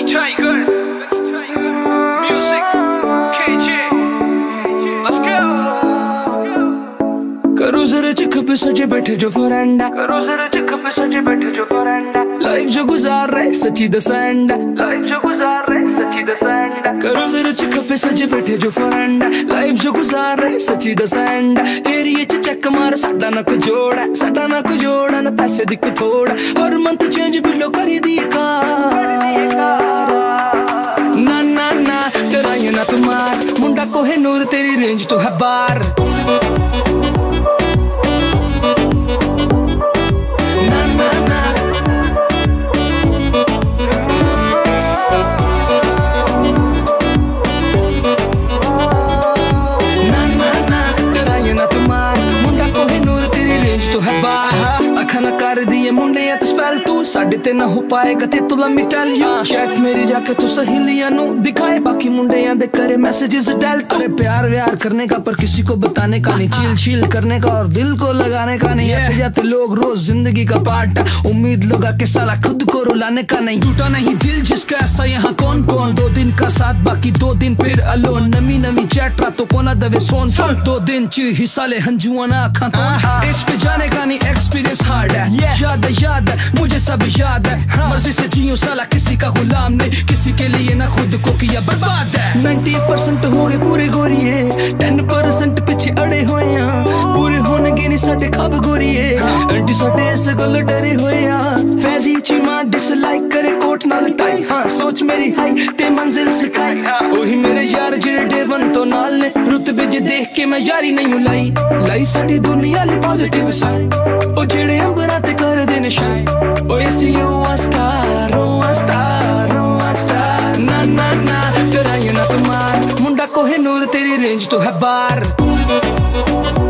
Tiger, music, KJ, let's go. करो जरा चिख पे सजे बैठे जो फरेंडा, करो जरा चिख पे सजे बैठे जो फरेंडा। लाइफ जो गुजार रहे सच्ची दसेंडा, लाइफ जो गुजार रहे सच्ची दसेंडा। करो जरा चिख पे सजे बैठे जो फरेंडा, लाइफ जो गुजार रहे सच्ची दसेंडा। एरिया च चक मार साडा ना कोई जोड़ा, साडा ना कोई जोड़ा ना पैसे दिख थोड़ा। हर मंथ चेंज बिलो करी दी कार। ना ना ना डराइए ना तुम्हार मुंडा कोहे नूर तेरी रेंज तो है बार। अखना कर दिए मुंडे या स्पेल तू साडे ते ना हो पाएगा ते तू let me tell you chat मेरी जाके तू सहेलियां नु दिखाए बाकी मुंडे या दे करे मैसेजेस डाल। अरे प्यार व्यार करने का पर किसी को बताने का नहीं, चिल चिल करने का और दिल को लगाने का नहीं। आते जाते लोग रोज जिंदगी का पार्ट, उम्मीद लगा के साला खुद को रुलाने का नहीं। टूटा नहीं दिल जिसका ऐसा यहाँ कौन कौन, 2 दिन का साथ बाकी 2 दिन फिर अलोन। नमी नमी चैट रातों को ना दबे सोन सोन, 2 दिन ची हिस्सा ले हंजुआ ना आखा तो इस पे जाने का नहीं एक्सपीरियंस हार्ड है। याद है मुझे सब याद है, मर्जी से जियो साला किसी का गुलाम नहीं, किसी के लिए ना खुद को किया बर्बाद है। 90% हो गए पूरे गोरिये, 10% पीछे अड़े हुए हैं, पूरे होने गे नहीं साडे खाब गोरिये। आंटी साडे इस गल डरे हुए हैं, फैजी चीमा डिसलाइक करे कोट नाल टाई। हाँ सोच मेरी हाई ते मंजिल सिखाई, ओही मेरे यार जेड़े डे 1 तो नाल ने रुतबे जे देख के मैं यारी नहीं लाई। लाई साडी दुनिया ले पॉजिटिव साइड, ओ जेड़े अंबरा ते कर दे निशान। ओ ऐसी यू आ स्टार, ओ आ स्टार, ओ आ स्टार। ना ना ना डराइए ना तुम्हार मुंडा कोहे नूर तेरी रेंज तो है बार।